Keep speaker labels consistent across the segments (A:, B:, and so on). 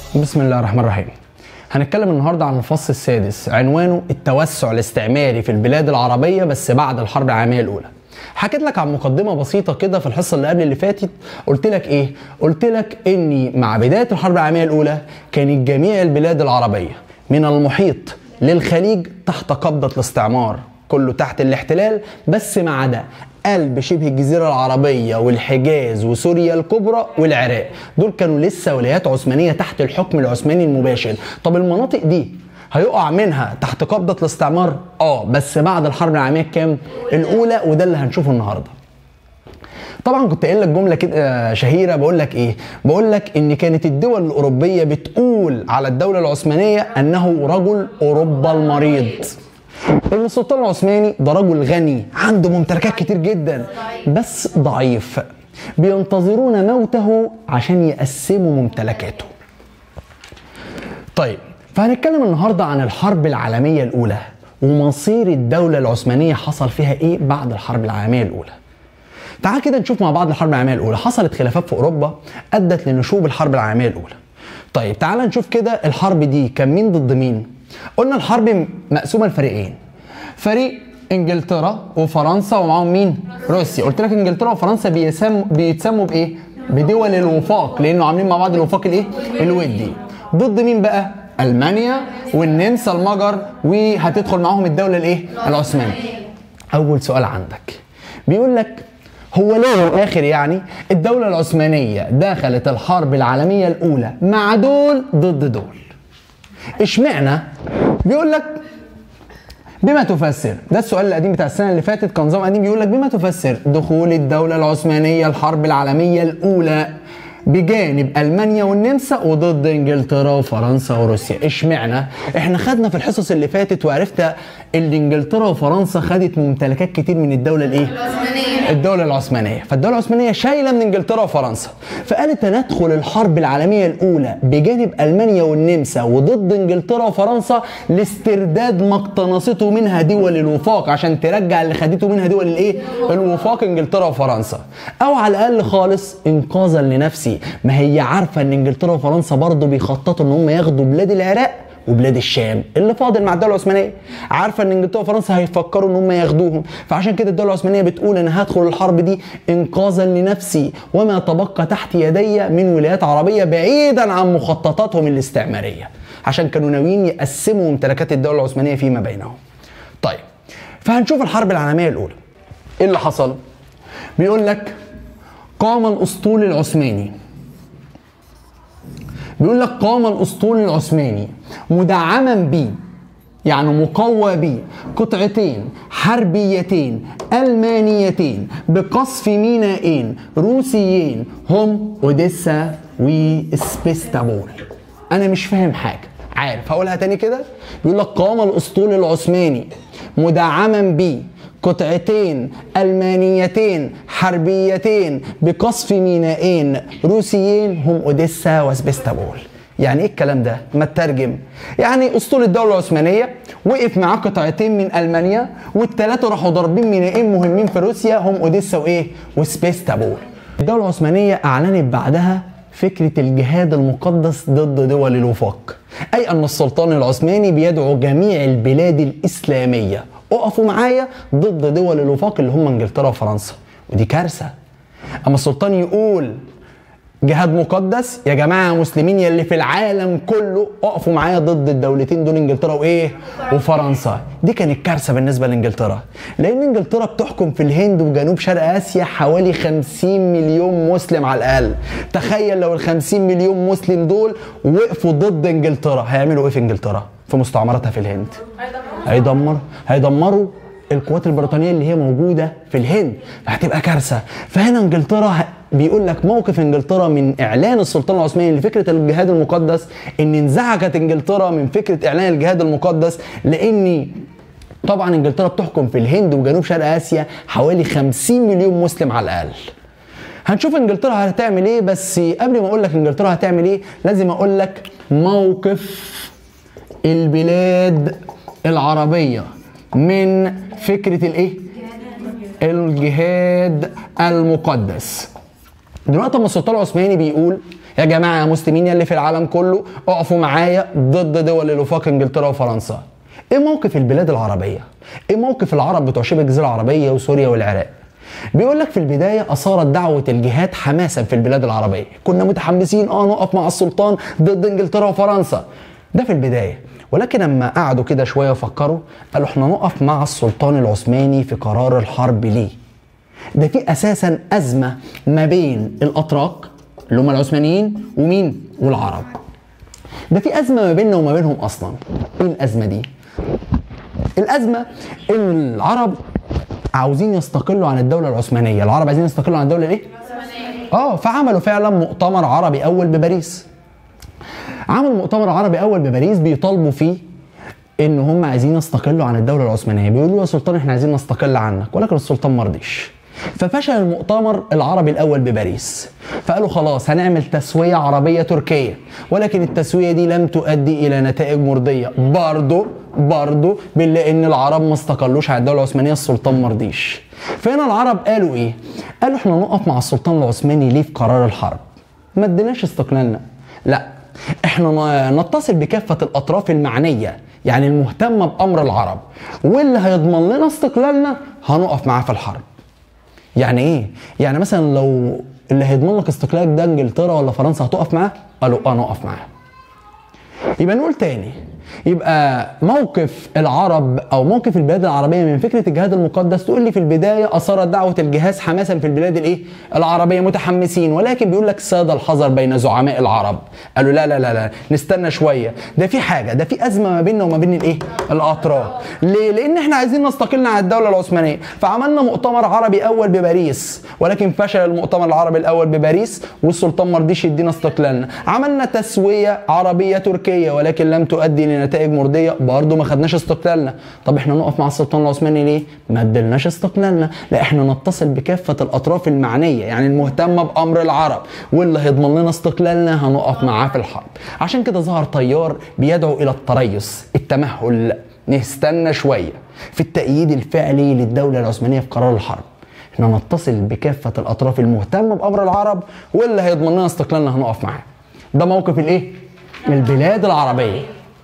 A: بسم الله الرحمن الرحيم. هنتكلم النهارده عن الفصل السادس، عنوانه التوسع الاستعماري في البلاد العربيه بس بعد الحرب العالميه الاولى. حكيت لك عن مقدمه بسيطه كده في الحصه اللي قبل اللي فاتت. قلت لك ايه؟ قلت لك اني مع بدايه الحرب العالميه الاولى كانت جميع البلاد العربيه من المحيط للخليج تحت قبضه الاستعمار، كله تحت الاحتلال بس ما عدا قلب شبه الجزيرة العربية والحجاز وسوريا الكبرى والعراق، دول كانوا لسه ولايات عثمانية تحت الحكم العثماني المباشر. طب المناطق دي هيقع منها تحت قبضة الاستعمار؟ بس بعد الحرب العالمية الكام؟ الأولى، وده اللي هنشوفه النهارده. طبعا كنت قايل لك جمله كده شهيره، بقول لك ايه؟ بقول لك ان كانت الدول الاوروبيه بتقول على الدوله العثمانيه انه رجل اوروبا المريض. ان السلطان العثماني ده رجل غني عنده ممتلكات كتير جدا بس ضعيف، بينتظرون موته عشان يقسموا ممتلكاته. طيب، فهنتكلم النهارده عن الحرب العالميه الاولى ومصير الدوله العثمانيه حصل فيها ايه بعد الحرب العالميه الاولى. تعال كده نشوف مع بعض الحرب العالميه الاولى. حصلت خلافات في اوروبا ادت لنشوب الحرب العالميه الاولى. طيب تعال نشوف كده الحرب دي كان مين ضد مين. قلنا الحرب مقسومه لفريقين، فريق انجلترا وفرنسا ومعاهم مين؟ روسيا. قلت لك انجلترا وفرنسا بيتسموا بايه؟ بدول الوفاق، لانه عاملين مع بعض الوفاق الايه؟ الودي. ضد مين بقى؟ المانيا والنمسا المجر، وهتدخل معاهم الدوله الايه؟ العثمانيه. اول سؤال عندك بيقول لك هو ليه الاخر يعني الدوله العثمانيه دخلت الحرب العالميه الاولى مع دول ضد دول؟ اشمعنى؟ بيقول لك بما تفسر، ده السؤال القديم بتاع السنه اللي فاتت، كان نظام قديم بيقول لك بما تفسر دخول الدوله العثمانيه الحرب العالميه الاولى بجانب المانيا والنمسا وضد انجلترا وفرنسا وروسيا. اشمعنى؟ احنا خدنا في الحصص اللي فاتت وعرفت ان انجلترا وفرنسا خدت ممتلكات كتير من الدوله الايه؟ الدوله العثمانيه. فالدوله العثمانيه شايله من انجلترا وفرنسا، فقالت ندخل الحرب العالميه الاولى بجانب المانيا والنمسا وضد انجلترا وفرنسا لاسترداد ما اقتنصته منها دول الوفاق، عشان ترجع اللي خدته منها دول الايه؟ الوفاق، انجلترا وفرنسا، او على الاقل خالص انقاذا لنفسي. ما هي عارفه ان انجلترا وفرنسا برضه بيخططوا ان هم ياخدوا بلاد العراق وبلاد الشام اللي فاضل مع الدوله العثمانيه، عارفه ان انجلترا وفرنسا هيفكروا ان هم ياخدوهم، فعشان كده الدوله العثمانيه بتقول انا هدخل الحرب دي انقاذا لنفسي وما تبقى تحت يدي من ولايات عربيه بعيدا عن مخططاتهم الاستعماريه، عشان كانوا ناويين يقسموا ممتلكات الدوله العثمانيه فيما بينهم. طيب، فهنشوف الحرب العالميه الاولى ايه اللي حصل. بيقول لك قام الاسطول العثماني، بيقول لك قام الاسطول العثماني مدعما ب، يعني مقوى ب، قطعتين حربيتين المانيتين بقصف مينائين روسيين هم اوديسا وسبيستابول. انا مش فاهم حاجه، عارف هقولها تاني كده؟ بيقول لك قام الاسطول العثماني مدعما ب قطعتين ألمانيتين حربيتين بقصف مينائين روسيين هم أوديسا وسبيستابول. يعني ايه الكلام ده؟ ما تترجم. يعني اسطول الدولة العثمانية وقف معاه قطعتين من ألمانيا والثلاثة راحوا ضاربين مينائين مهمين في روسيا هم أوديسا وايه؟ وسبيستابول. الدولة العثمانية أعلنت بعدها فكرة الجهاد المقدس ضد دول الوفاق، أي أن السلطان العثماني بيدعو جميع البلاد الإسلامية اقفوا معايا ضد دول الوفاق اللي هم انجلترا وفرنسا، ودي كارثه. اما السلطان يقول جهاد مقدس، يا جماعه مسلمين يلي في العالم كله اقفوا معايا ضد الدولتين دول انجلترا وايه؟ وفرنسا. دي كانت كارثه بالنسبه لانجلترا، لان انجلترا بتحكم في الهند وجنوب شرق اسيا حوالي 50 مليون مسلم على الاقل. تخيل لو ال 50 مليون مسلم دول وقفوا ضد انجلترا، هيعملوا ايه في انجلترا؟ في مستعمراتها في الهند هيدمروا القوات البريطانيه اللي هي موجوده في الهند، فهتبقى كارثه. فهنا انجلترا بيقول لك موقف انجلترا من اعلان السلطان العثماني لفكره الجهاد المقدس ان انزعجت انجلترا من فكره اعلان الجهاد المقدس، لان طبعا انجلترا بتحكم في الهند وجنوب شرق اسيا حوالي 50 مليون مسلم على الاقل. هنشوف انجلترا هتعمل ايه، بس قبل ما اقول لك انجلترا هتعمل ايه لازم اقول لك موقف البلاد العربيه من فكره الايه؟ الجهاد المقدس. دلوقتي اما السلطان العثماني بيقول يا جماعه يا مسلمين يلي في العالم كله اقفوا معايا ضد دول الوفاق انجلترا وفرنسا. ايه موقف البلاد العربيه؟ ايه موقف العرب بتوع شبه الجزيره العربيه وسوريا والعراق؟ بيقول لك في البدايه اثارت دعوه الجهاد حماسا في البلاد العربيه، كنا متحمسين نقف مع السلطان ضد انجلترا وفرنسا، ده في البدايه. ولكن لما قعدوا كده شويه وفكروا قالوا احنا نقف مع السلطان العثماني في قرار الحرب ليه؟ ده في اساسا ازمه ما بين الاتراك اللي هم العثمانيين ومين؟ والعرب. ده في ازمه ما بيننا وما بينهم اصلا. ايه الازمه دي؟ الازمه ان العرب عاوزين يستقلوا عن الدوله العثمانيه، العرب عايزين يستقلوا عن الدوله الايه؟ فعملوا فعلا مؤتمر عربي اول بباريس. عملوا مؤتمر عربي اول بباريس بيطالبوا فيه ان هم عايزين يستقلوا عن الدوله العثمانيه، بيقولوا يا سلطان احنا عايزين نستقل عنك، ولكن السلطان ما رضيش. ففشل المؤتمر العربي الاول بباريس، فقالوا خلاص هنعمل تسويه عربيه تركيه، ولكن التسويه دي لم تؤدي الى نتائج مرضيه، برضه بنلاقي ان العرب ما استقلوش على الدوله العثمانيه، السلطان ما رضيش. فهنا العرب قالوا ايه؟ قالوا احنا نقف مع السلطان العثماني ليه في قرار الحرب؟ ما اديناش استقلالنا، لا احنا نتصل بكافه الاطراف المعنيه، يعني المهتمه بامر العرب، واللي هيضمن لنا استقلالنا هنقف معاه في الحرب. يعني ايه؟ يعني مثلا لو اللي هيضمن لك استقلالك ده انجلترا ولا فرنسا هتقف معاه؟ قالوا نقف معاه. يبقى نقول تاني، يبقى موقف العرب او موقف البلاد العربيه من فكره الجهاد المقدس، تقول لي في البدايه اثارت دعوه الجهاد حماسا في البلاد الايه؟ العربيه، متحمسين، ولكن بيقول لك ساد الحذر بين زعماء العرب. قالوا لا لا لا لا نستنى شويه، ده في حاجه، ده في ازمه ما بيننا وما بين الايه؟ الاتراك. ليه؟ لان احنا عايزين نستقل عن الدوله العثمانيه، فعملنا مؤتمر عربي اول بباريس، ولكن فشل المؤتمر العربي الاول بباريس والسلطان ما رضيش يدينا استقلالنا. عملنا تسويه عربيه تركيه ولكن لم تؤدي لنتائج مرضيه، برضه ما خدناش استقلالنا. طب احنا نقف مع السلطان العثماني ليه؟ ما ادلناش استقلالنا، لا احنا نتصل بكافه الاطراف المعنيه، يعني المهتمه بامر العرب، واللي هيضمن لنا استقلالنا هنقف معاه في الحرب. عشان كده ظهر تيار بيدعو الى التريث، التمهل، نستنى شويه في التأييد الفعلي للدوله العثمانيه في قرار الحرب. احنا نتصل بكافه الاطراف المهتمه بامر العرب، واللي هيضمن لنا استقلالنا هنقف معاه. ده موقف الايه؟ البلاد العربيه.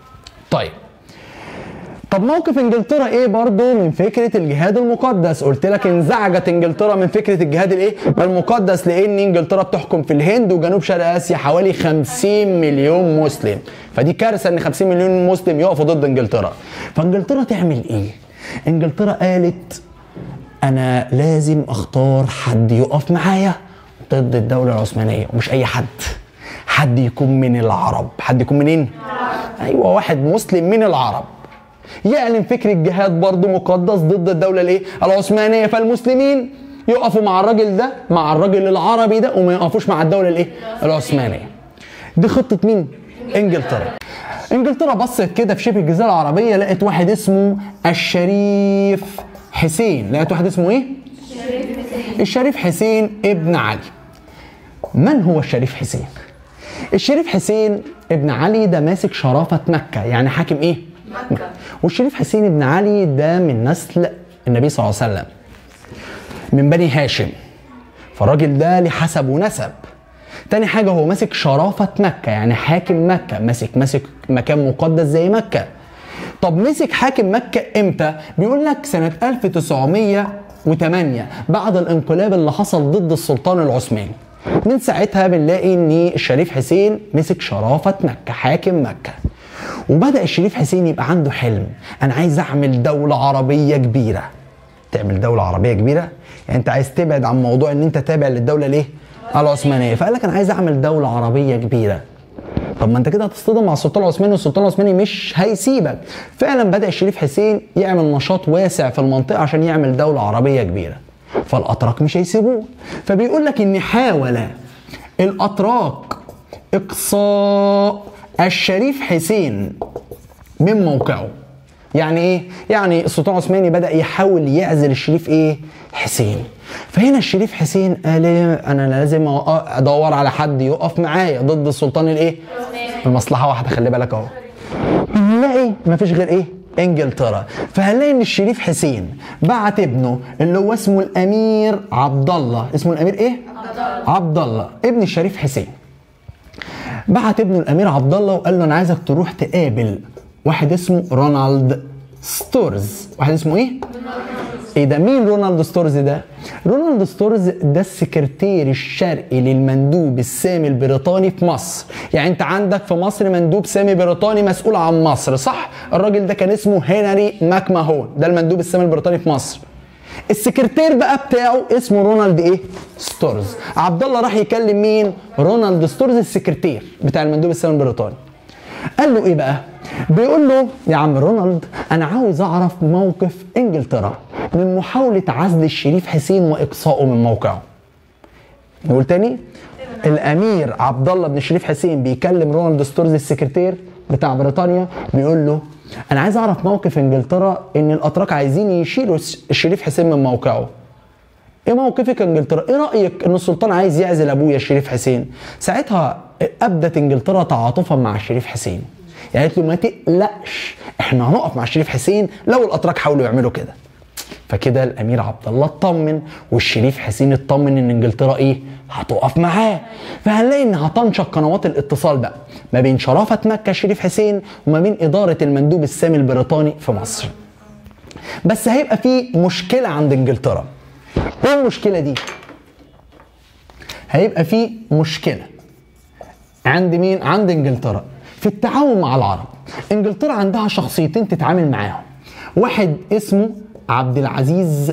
A: طب موقف انجلترا ايه برضو من فكره الجهاد المقدس؟ قلت لك انزعجت انجلترا من فكره الجهاد الايه؟ المقدس، لان انجلترا بتحكم في الهند وجنوب شرق اسيا حوالي 50 مليون مسلم، فدي كارثه ان 50 مليون مسلم يقفوا ضد انجلترا. فانجلترا تعمل ايه؟ انجلترا قالت انا لازم اختار حد يقف معايا ضد الدوله العثمانيه، ومش اي حد يكون من العرب. حد يكون منين؟ ايوه، واحد مسلم من العرب يعلن فكر الجهاد برضه مقدس ضد الدوله الايه؟ العثمانيه. فالمسلمين يقفوا مع الراجل ده، مع الراجل العربي ده، وما يقفوش مع الدوله الايه؟ العثمانيه. دي خطه مين؟ انجلترا. انجلترا بصت كده في شبه الجزيره العربيه، لقت واحد اسمه الشريف حسين. لقت واحد اسمه ايه؟ الشريف حسين ابن علي. من هو الشريف حسين؟ الشريف حسين ابن علي ده ماسك شرافة مكة، يعني حاكم ايه؟ مكة. والشريف حسين ابن علي ده من نسل النبي صلى الله عليه وسلم، من بني هاشم، فالراجل ده ليه حسب ونسب. تاني حاجة هو ماسك شرافة مكة، يعني حاكم مكة، ماسك مكان مقدس زي مكة. طب مسك حاكم مكة امتى؟ بيقول لك سنة 1908 بعد الانقلاب اللي حصل ضد السلطان العثماني. من ساعتها بنلاقي ان الشريف حسين مسك شرافة مكة، حاكم مكة. وبدأ الشريف حسين يبقى عنده حلم، انا عايز اعمل دولة عربية كبيرة. تعمل دولة عربية كبيرة؟ يعني انت عايز تبعد عن موضوع ان انت تابع للدولة ليه؟ العثمانية. فقال لك انا عايز اعمل دولة عربية كبيرة. طب ما انت كده هتصطدم مع السلطان العثماني، والسلطان العثماني مش هيسيبك. فعلا بدأ الشريف حسين يعمل نشاط واسع في المنطقة عشان يعمل دولة عربية كبيرة. فالاتراك مش هيسيبوه، فبيقول لك ان حاول الاتراك اقصاء الشريف حسين من موقعه. يعني ايه؟ يعني السلطان العثماني بدأ يحاول يعزل الشريف ايه؟ حسين. فهنا الشريف حسين قال انا لازم ادور على حد يقف معايا ضد السلطان الايه؟ المصلحه واحده، خلي بالك اهو. هنلاقي مفيش غير ايه؟ انجلترا. فهنلاقي ان الشريف حسين بعت ابنه اللي هو اسمه الامير عبد الله. اسمه الامير ايه؟ عبد الله ابن الشريف حسين. بعت ابنه الامير عبد الله وقال له انا عايزك تروح تقابل واحد اسمه رونالد ستورز. واحد اسمه ايه؟ ايه ده؟ مين رونالد ستورز ده؟ رونالد ستورز ده السكرتير الشرقي للمندوب السامي البريطاني في مصر. يعني انت عندك في مصر مندوب سامي بريطاني مسؤول عن مصر، صح؟ الراجل ده كان اسمه هنري ماكماهون، ده المندوب السامي البريطاني في مصر. السكرتير بقى بتاعه اسمه رونالد ايه؟ ستورز. عبد الله راح يكلم مين؟ رونالد ستورز السكرتير بتاع المندوب السامي البريطاني. قال له ايه بقى؟ بيقول له يا عم رونالد انا عاوز اعرف موقف انجلترا من محاولة عزل الشريف حسين واقصائه من موقعه. نقول تاني؟ الامير عبد الله بن الشريف حسين بيكلم رونالد ستورز السكرتير بتاع بريطانيا، بيقول له انا عايز اعرف موقف انجلترا ان الاتراك عايزين يشيلوا الشريف حسين من موقعه. ايه موقفك انجلترا؟ ايه رايك ان السلطان عايز يعزل ابويا الشريف حسين؟ ساعتها ابدت انجلترا تعاطفا مع الشريف حسين، يعني قالت له ما تقلقش احنا هنقف مع الشريف حسين لو الاتراك حاولوا يعملوا كده. فكده الامير عبد الله اطمن والشريف حسين اطمن ان انجلترا ايه؟ هتقف معاه. فهنلاقي ان هتنشق قنوات الاتصال بقى ما بين شرافه مكه الشريف حسين وما بين اداره المندوب السامي البريطاني في مصر. بس هيبقى في مشكله عند انجلترا. ايه المشكله دي؟ هيبقى في مشكله عند مين؟ عند انجلترا في التعاون مع العرب. انجلترا عندها شخصيتين تتعامل معاهم، واحد اسمه عبد العزيز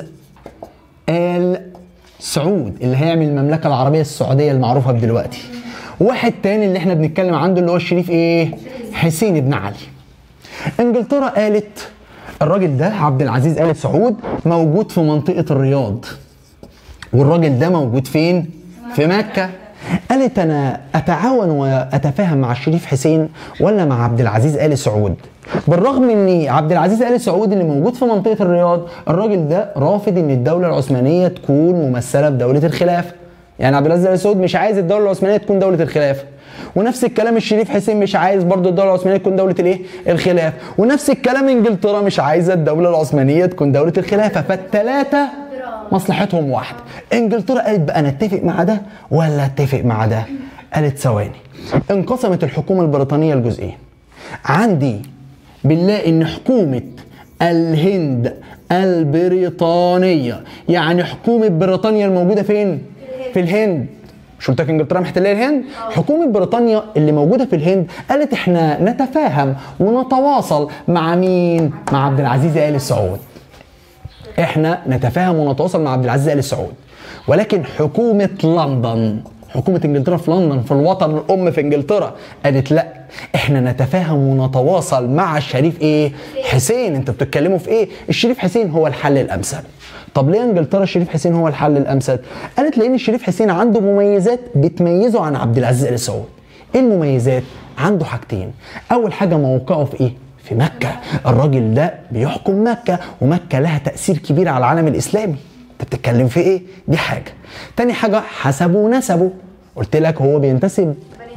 A: آل سعود اللي هيعمل المملكه العربيه السعوديه المعروفه دلوقتي، واحد تاني اللي احنا بنتكلم عنده اللي هو الشريف ايه؟ حسين بن علي. انجلترا قالت الراجل ده عبد العزيز آل سعود موجود في منطقه الرياض، والراجل ده موجود فين؟ في مكه. قالت انا اتعاون واتفاهم مع الشريف حسين ولا مع عبد العزيز آل سعود؟ بالرغم ان عبد العزيز آل سعود اللي موجود في منطقه الرياض الراجل ده رافض ان الدوله العثمانيه تكون ممثله بدوله الخلافه. يعني عبد العزيز آل سعود مش عايز الدوله العثمانيه تكون دوله الخلافه، ونفس الكلام الشريف حسين مش عايز برضه الدوله العثمانيه تكون دوله الايه؟ الخلافه، ونفس الكلام انجلترا مش عايزه الدوله العثمانيه تكون دوله الخلافه، فالثلاثه مصلحتهم واحده. انجلترا قالت بقى نتفق مع ده ولا اتفق مع ده؟ قالت ثواني. انقسمت الحكومه البريطانيه لجزئين. عندي بنلاقي ان حكومه الهند البريطانيه، يعني حكومه بريطانيا الموجوده فين؟ في الهند. مش قلت لك انجلترا محتله الهند؟ حكومه بريطانيا اللي موجوده في الهند قالت احنا نتفاهم ونتواصل مع مين؟ مع عبد العزيز آل سعود. احنا نتفاهم ونتواصل مع عبد العزيز آل سعود، ولكن حكومه لندن، حكومه انجلترا في لندن في الوطن الام في انجلترا قالت لا احنا نتفاهم ونتواصل مع الشريف ايه؟ حسين. انتوا بتتكلموا في ايه؟ الشريف حسين هو الحل الامثل. طب ليه انجلترا الشريف حسين هو الحل الامثل؟ قالت لان الشريف حسين عنده مميزات بتميزه عن عبد العزيز آل سعود. ايه المميزات؟ عنده حاجتين. اول حاجه موقعه في ايه؟ في مكه. الراجل ده بيحكم مكه، ومكه لها تاثير كبير على العالم الاسلامي. انت بتتكلم في ايه؟ دي حاجه. تاني حاجه حسبه ونسبه. قلت لك هو بينتسب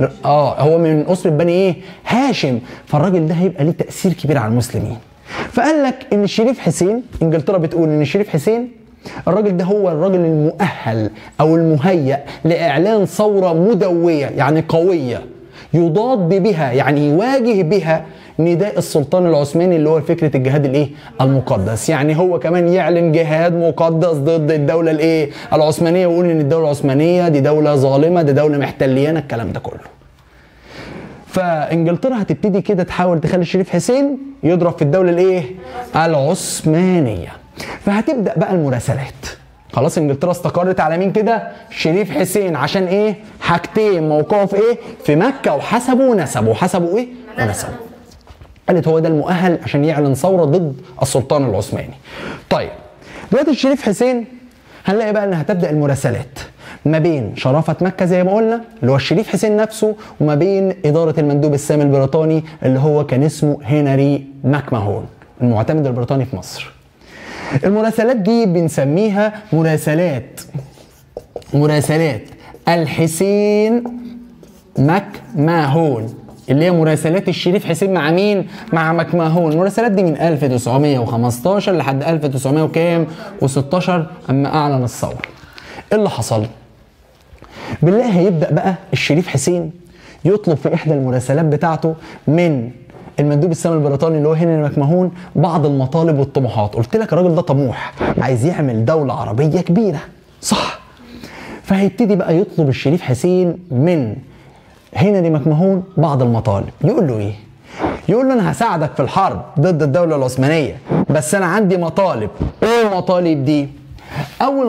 A: هو من اسره بني ايه؟ هاشم، فالراجل ده هيبقى ليه تاثير كبير على المسلمين. فقال لك ان الشريف حسين، انجلترا بتقول ان الشريف حسين الراجل ده هو الراجل المؤهل او المهيأ لاعلان ثوره مدويه يعني قويه يضاد بها، يعني يواجه بها نداء السلطان العثماني اللي هو فكره الجهاد الايه؟ المقدس. يعني هو كمان يعلن جهاد مقدس ضد الدوله الايه؟ العثمانيه، ويقول ان الدوله العثمانيه دي دوله ظالمه، دي دوله محتليانه، الكلام ده كله. فانجلترا هتبتدي كده تحاول تخلي الشريف حسين يضرب في الدوله الايه؟ العثمانيه. فهتبدا بقى المراسلات. خلاص انجلترا استقرت على مين كده؟ شريف حسين. عشان ايه؟ حاجتين، موقعه في ايه؟ في مكه، وحسبه ونسبه. حسبه ايه؟ ونسبه. قالت هو ده المؤهل عشان يعلن ثوره ضد السلطان العثماني. طيب دلوقتي الشريف حسين هنلاقي بقى ان هتبدا المراسلات ما بين شرافه مكه زي ما قلنا اللي هو الشريف حسين نفسه، وما بين اداره المندوب السامي البريطاني اللي هو كان اسمه هنري ماكماهون المعتمد البريطاني في مصر. المراسلات دي بنسميها مراسلات الحسين ماكماهون، اللي هي مراسلات الشريف حسين مع مين؟ مع ماكماهون. المراسلات دي من 1915 لحد 1916 اما اعلن الثوره. ايه اللي حصل؟ بالله هيبدا بقى الشريف حسين يطلب في احدى المراسلات بتاعته من المندوب السامي البريطاني اللي هو هنري ماكماهون بعض المطالب والطموحات. قلت لك الراجل ده طموح، عايز يعمل دولة عربية كبيرة، صح؟ فهيبتدي بقى يطلب الشريف حسين من هنري ماكماهون بعض المطالب. يقول له ايه؟ يقول له انا هساعدك في الحرب ضد الدولة العثمانية، بس انا عندي مطالب. ايه المطالب دي؟ اول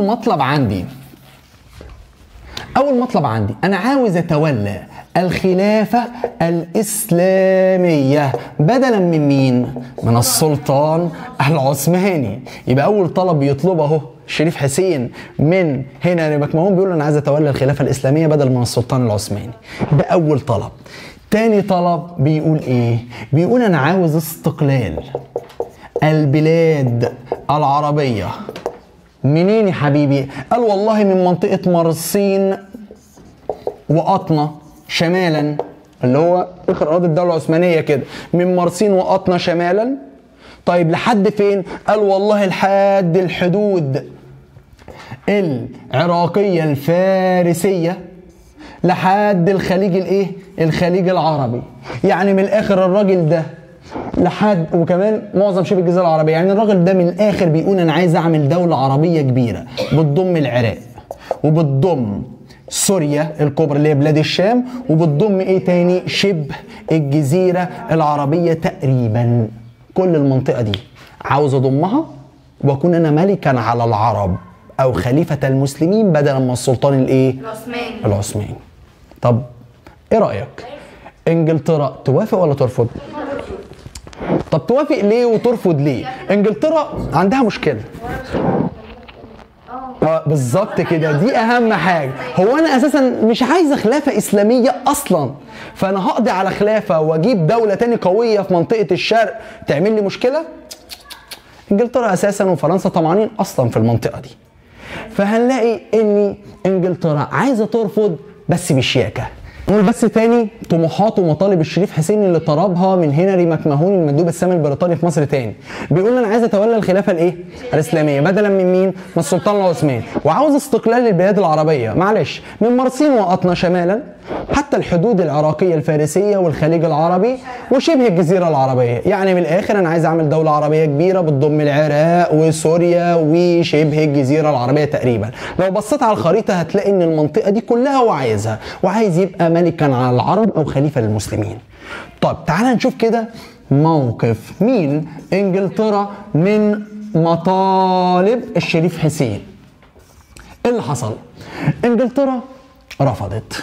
A: مطلب عندي انا عاوز اتولى الخلافة الإسلامية بدلا من مين؟ من السلطان العثماني. يبقى أول طلب يطلبه اهو الشريف حسين من هنري ماكماهون، بيقول أنا عايز أتولى الخلافة الإسلامية بدل من السلطان العثماني. ده أول طلب. تاني طلب بيقول إيه؟ بيقول أنا عاوز استقلال البلاد العربية. منين يا حبيبي؟ قال والله من منطقة مرسين وقطنة شمالا، اللي هو اخر اراضي الدوله العثمانيه كده، من مرسين وقطنة شمالا. طيب لحد فين؟ قال والله لحد الحدود العراقيه الفارسيه لحد الخليج الايه؟ الخليج العربي. يعني من الاخر الراجل ده لحد، وكمان معظم شبه الجزيره العربيه، يعني الراجل ده من الاخر بيقول انا عايز اعمل دوله عربيه كبيره بتضم العراق وبتضم سوريا الكبرى اللي هي بلاد الشام، وبتضم ايه تاني؟ شبه الجزيره العربيه تقريبا. كل المنطقه دي عاوز اضمها واكون انا ملكا على العرب او خليفه المسلمين بدلا من السلطان الايه؟ العثماني. طب ايه رايك؟ انجلترا توافق ولا ترفض؟ طب توافق ليه وترفض ليه؟ انجلترا عندها مشكله. بالظبط كده، دي اهم حاجه. هو انا اساسا مش عايزه خلافه اسلاميه اصلا، فانا هقضي على خلافه واجيب دوله تاني قويه في منطقه الشرق تعمل لي مشكله؟ انجلترا اساسا وفرنسا طمعانين اصلا في المنطقه دي. فهنلاقي ان انجلترا عايزه ترفض بس بشياكه. نقول بس تاني طموحات ومطالب الشريف حسين اللي طلبها من هنري ماكماهون المندوب السامي البريطاني في مصر تاني. بيقول انا عايز اتولى الخلافه الايه؟ الاسلاميه بدلا من مين؟ من السلطان العثماني، وعاوز استقلال البلاد العربيه، معلش، من مرسين وقطنة شمالا حتى الحدود العراقيه الفارسيه والخليج العربي وشبه الجزيره العربيه. يعني من الاخر انا عايز اعمل دوله عربيه كبيره بتضم العراق وسوريا وشبه الجزيره العربيه تقريبا. لو بصيت على الخريطه هتلاقي ان المنطقه دي كلها هو عايزها، وعايز يبقى ملكا على العرب او خليفه للمسلمين. طب تعال نشوف كده موقف مين؟ انجلترا من مطالب الشريف حسين. ايه اللي حصل؟ انجلترا رفضت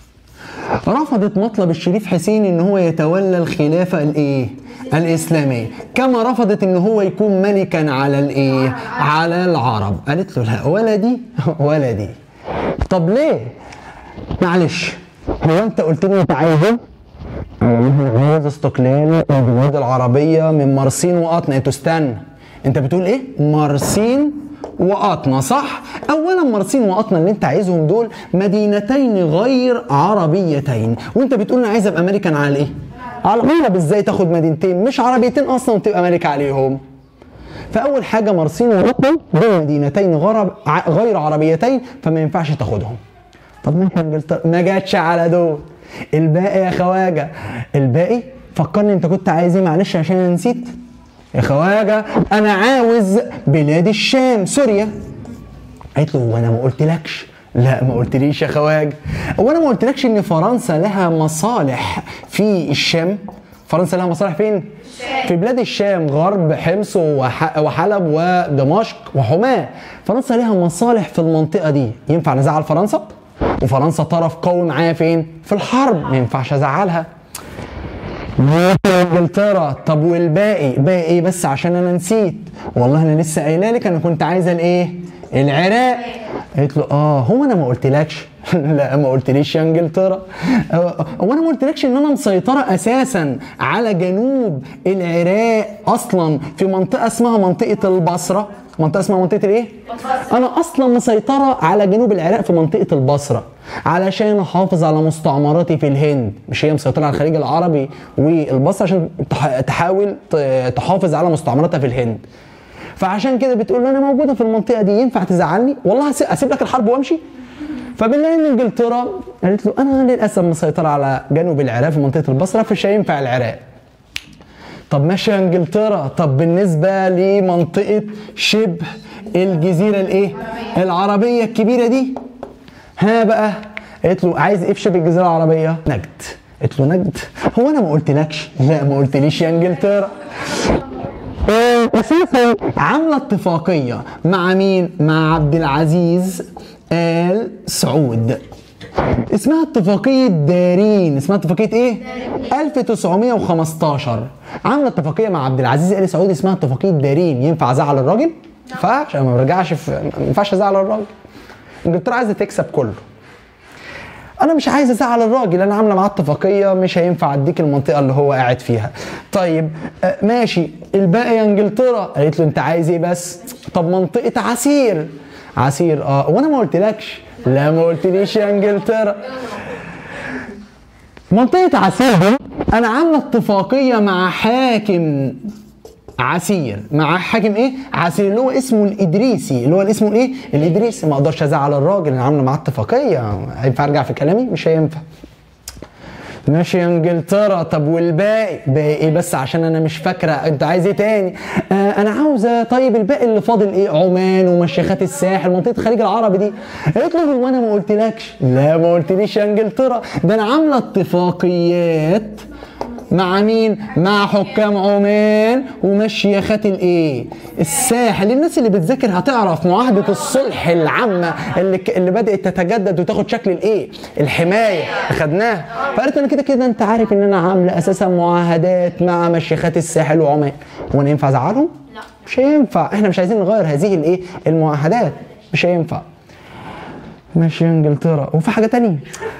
A: مطلب الشريف حسين ان هو يتولى الخلافه الايه؟ الاسلاميه، كما رفضت ان هو يكون ملكا على الايه؟ على العرب. قالت له لا، ولا دي ولا دي. طب ليه؟ معلش، هو انت قلت لي انت عايز ايه؟ عايز استقلال البلاد العربيه من مرسين وقطنة. انتوا استنى، انت بتقول ايه؟ مرسين وقطنة، صح؟ اولا مرسين وقطنة اللي انت عايزهم دول مدينتين غير عربيتين، وانت بتقول انا عايز ابقى ملكا على ايه؟ على العرب. ازاي تاخد مدينتين مش عربيتين اصلا وتبقى ملك عليهم؟ فاول حاجه مرسين وقطنة دول مدينتين غير عربيتين، فما ينفعش تاخدهم. طب ماشي، انجلترا ما جاتش على دول. الباقي يا خواجه، الباقي فكرني انت كنت عايز ايه؟ معلش عشان انا نسيت يا خواجه. انا عاوز بلاد الشام، سوريا. قالت له وانا ما قلتلكش؟ لا ما قلتليش يا خواجه. وانا ما قلتلكش ان فرنسا لها مصالح في الشام؟ فرنسا لها مصالح فين؟ في بلاد الشام، غرب حمص وحلب ودمشق وحماه. فرنسا لها مصالح في المنطقه دي، ينفع نزعل فرنسا؟ وفرنسا طرف قوي معايا فين؟ في الحرب، ما ينفعش ازعلها. انجلترا. طب والباقي؟ باقي ايه بس عشان انا نسيت؟ والله انا لسه قايله لك انا كنت عايزه الايه؟ العراق. قالت له هو انا ما قلتلكش؟ لا ما قلتليش يا انجلترا. هو انا ما قلتلكش ان انا مسيطره اساسا على جنوب العراق اصلا في منطقه اسمها منطقه البصره؟ منطقه اسمها منطقه الايه؟ انا اصلا مسيطره على جنوب العراق في منطقه البصره علشان احافظ على مستعمراتي في الهند. مش هي مسيطره على الخليج العربي والبصره عشان تحاول تحافظ على مستعمراتها في الهند. فعشان كده بتقول له انا موجوده في المنطقه دي، ينفع تزعلني؟ والله اسيب لك الحرب وامشي؟ فبنلاقي ان انجلترا قالت له انا للاسف مسيطره على جنوب العراق في منطقه البصره، فمش هينفع العراق. طب ماشي يا انجلترا، طب بالنسبه لمنطقه شبه الجزيره الايه؟ العربيه الكبيره دي، ها بقى. قالت له عايز ايه في شبه الجزيره العربيه؟ نجد. قلت له نجد؟ هو انا ما قلتلكش؟ لا ما قلتليش يا انجلترا. اساسا عامله اتفاقيه مع مين؟ مع عبد العزيز آل سعود، اسمها اتفاقية دارين. اسمها اتفاقية ايه؟ 1915. عاملة اتفاقية مع عبد العزيز آل سعود اسمها اتفاقية دارين. ينفع ازعل الراجل؟ ما ينفعش، انا ما برجعش ما ينفعش ازعل الراجل. انجلترا عايزة تكسب كله. انا مش عايز ازعل الراجل، انا عامله معاه اتفاقيه، مش هينفع اديك المنطقه اللي هو قاعد فيها. طيب ماشي، الباقي يا انجلترا. قالت له انت عايز ايه بس؟ طب منطقه عسير. عسير وانا ما قلتلكش؟ لا ما قلتليش يا انجلترا. منطقه عسير دي انا عامله اتفاقيه مع حاكم عسير، مع حاكم ايه؟ عسير، اللي هو اسمه الادريسي، اللي هو اسمه ايه؟ الادريسي. ما اقدرش ازعل الراجل، انا عامله معاه اتفاقيه. هينفع ارجع في كلامي؟ مش هينفع. ماشي يا انجلترا، طب والباقي؟ باقي ايه بس؟ عشان انا مش فاكره انت عايز ايه تاني؟ انا عاوزه. طيب الباقي اللي فاضل ايه؟ عمان ومشيخات الساحل، منطقه الخليج العربي دي. قلت له هو انا ما قلتلكش؟ لا ما قلتليش يا انجلترا، ده انا عامله اتفاقيات مع مين؟ مع حكام عمان ومشيخات الايه؟ الساحل. الناس اللي بتذاكر هتعرف معاهدة الصلح العامة اللي بدأت تتجدد وتاخد شكل الايه؟ الحماية، اخدناها. فقالت انا كده كده انت عارف ان انا عاملة اساسا معاهدات مع مشيخات الساحل وعمان، وانا ينفع ازعلهم؟ لا مش هينفع، احنا مش عايزين نغير هذه الايه؟ المعاهدات، مش هينفع. ماشي يا انجلترا، وفي حاجة تانية.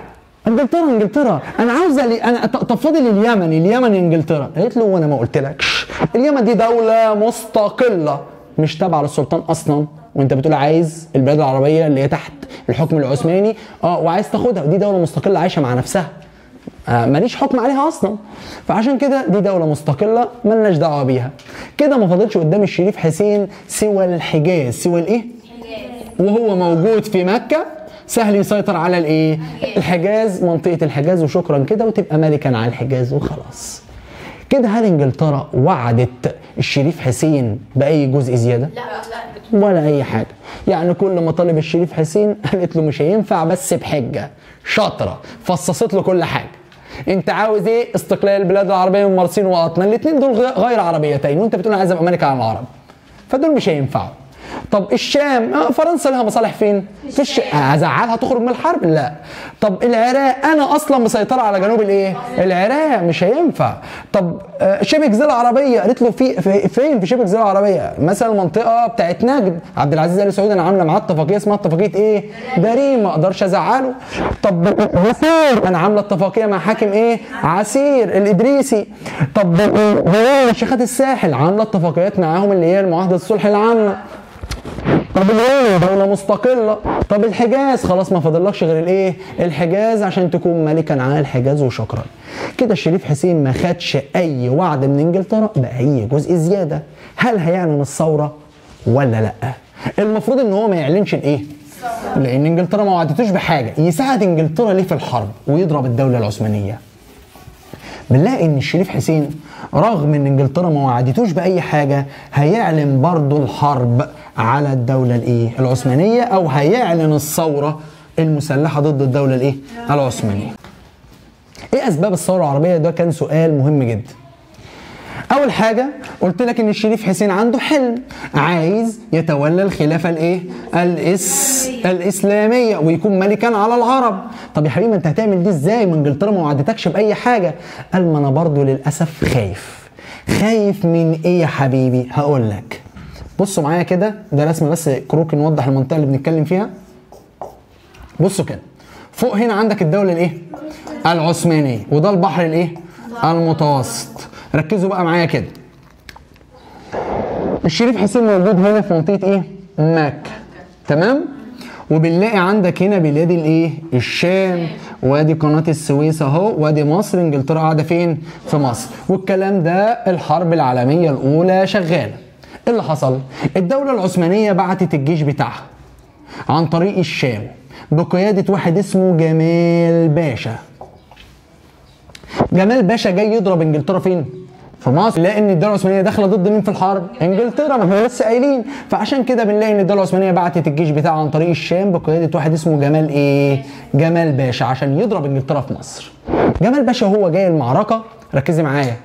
A: انجلترا انا عاوزه انا طب فاضل اليمن يا انجلترا. قالت له وانا ما قلتلكش؟ اليمن دي دوله مستقله مش تابعه للسلطان اصلا، وانت بتقول عايز البلاد العربيه اللي هي تحت الحكم العثماني وعايز تاخدها. ودي دوله مستقله عايشه مع نفسها، ماليش حكم عليها اصلا. فعشان كده دي دوله مستقله مالناش دعوه بيها. كده ما فاضلش قدام الشريف حسين سوى الحجاز. سوى الايه؟ وهو موجود في مكه سهل يسيطر على الايه؟ الحجاز، منطقه الحجاز، وشكرا كده، وتبقى ملكا على الحجاز وخلاص. كده هل انجلترا وعدت الشريف حسين باي جزء زياده؟ لا ولا اي حاجه. يعني كل ما طالب الشريف حسين قالت له مش هينفع بس بحجه شاطره، فصصت له كل حاجه. انت عاوز ايه؟ استقلال البلاد العربيه من مرسين وقطنا، الاثنين دول غير عربيتين، وانت بتقول عايز ابقى ملكه على العرب، فدول مش هينفعوا. طب الشام، فرنسا لها مصالح فين؟ في ازعلها تخرج من الحرب؟ لا. طب العراق، انا اصلا مسيطره على جنوب الايه؟ العراق، مش هينفع. طب شبه الجزيره العربيه، قالت له فين في شبه الجزيره العربيه؟ مثلا المنطقه بتاعت نجد، عبد العزيز ال سعود انا عامله معاه اتفاقيه اسمها اتفاقيه ايه؟ دارين، ما اقدرش ازعله. طب عسير انا عامله اتفاقيه مع حاكم ايه؟ عسير الادريسي. طب مشيخات الساحل عامله اتفاقيات معاهم اللي هي معاهده الصلح العامه. طب دولة مستقلة. طب الحجاز خلاص ما فاضلكش غير الايه؟ الحجاز عشان تكون ملكا على الحجاز وشكرا. كده الشريف حسين ما خدش اي وعد من انجلترا باي جزء زيادة. هل هيعلن الثورة ولا لا؟ المفروض ان هو ما يعلنش الايه؟ لان انجلترا ما وعدتوش بحاجة. يساعد انجلترا ليه في الحرب ويضرب الدولة العثمانية؟ بنلاقي ان الشريف حسين رغم ان انجلترا ما وعدتوش باي حاجه هيعلن برضه الحرب على الدوله الايه؟ العثمانيه، او هيعلن الثوره المسلحه ضد الدوله الايه؟ العثمانيه. ايه اسباب الثوره العربيه؟ ده كان سؤال مهم جدا. اول حاجه قلت لك ان الشريف حسين عنده حلم، عايز يتولى الخلافه الايه؟ الاسلاميه ويكون ملكا على العرب. طب يا حبيبي انت هتعمل دي ازاي؟ ما انجلترا ما وعدتكش باي حاجه. قال ما انا برضه للاسف خايف. خايف من ايه يا حبيبي؟ هقول لك. بصوا معايا كده، ده رسم بس كروكي نوضح المنطقه اللي بنتكلم فيها. بصوا كده، فوق هنا عندك الدوله الايه؟ العثمانيه، وده البحر الايه؟ المتوسط. ركزوا بقى معايا كده. الشريف حسين موجود هنا في منطقه ايه؟ مكه، تمام؟ وبنلاقي عندك هنا بلاد الايه؟ الشام، وادي قناه السويس اهو، وادي مصر. انجلترا قاعده فين؟ في مصر. والكلام ده الحرب العالميه الاولى شغاله. ايه اللي حصل؟ الدوله العثمانيه بعتت الجيش بتاعها عن طريق الشام بقيادة واحد اسمه جمال باشا. جمال باشا جاي يضرب انجلترا فين؟ في مصر، لان الدوله العثمانيه داخله ضد مين في الحرب؟ انجلترا، ما احنا لسه قايلين. فعشان كده بنلاقي ان الدوله العثمانيه بعتت الجيش بتاعها عن طريق الشام بقياده واحد اسمه جمال ايه؟ جمال باشا، عشان يضرب انجلترا في مصر. جمال باشا وهو جاي المعركه، ركزي معايا.